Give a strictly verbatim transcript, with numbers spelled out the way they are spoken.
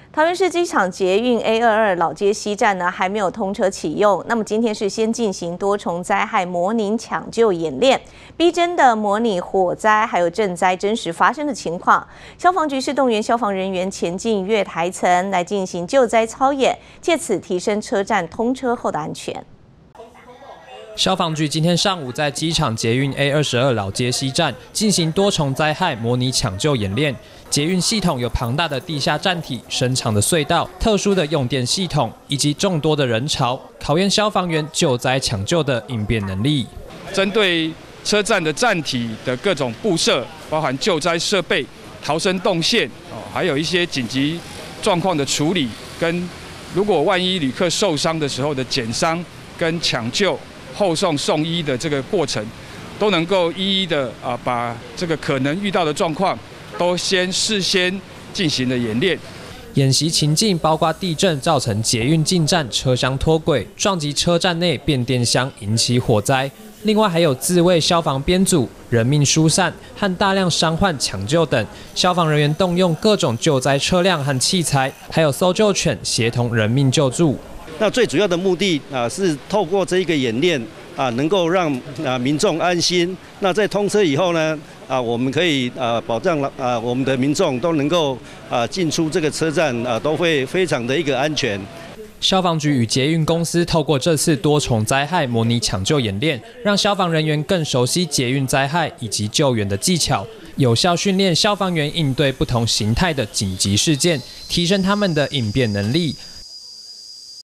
桃园市机场捷运 A 二二老街西站呢还没有通车启用，那么今天是先进行多重灾害模拟抢救演练，逼真的模拟火灾还有震灾真实发生的情况。消防局是动员消防人员前进月台层来进行救灾操演，借此提升车站通车后的安全。 消防局今天上午在机场捷运 A 二十二老街西站进行多重灾害模拟抢救演练。捷运系统有庞大的地下站体、深长的隧道、特殊的用电系统以及众多的人潮，考验消防员救灾抢救的应变能力。 针对车站的站体的各种布设，包含救灾设备、逃生动线，哦，还有一些紧急状况的处理，跟如果万一旅客受伤的时候的减伤跟抢救。 后送送医的这个过程，都能够一一的啊，把这个可能遇到的状况，都先事先进行了演练。 演习情境包括地震造成捷运进站车厢脱轨，撞击车站内变电箱引起火灾。另外还有自卫消防编组、人命疏散和大量伤患抢救等。消防人员动用各种救灾车辆和器材，还有搜救犬协同人命救助。 那最主要的目的啊，是透过这一个演练啊，能够让啊民众安心。那在通车以后呢，啊，我们可以啊保障了啊我们的民众都能够啊进出这个车站啊，都会非常的一个安全。 消防局与捷运公司透过这次多重灾害模拟抢救演练，让消防人员更熟悉捷运灾害以及救援的技巧，有效训练消防员应对不同形态的紧急事件，提升他们的应变能力。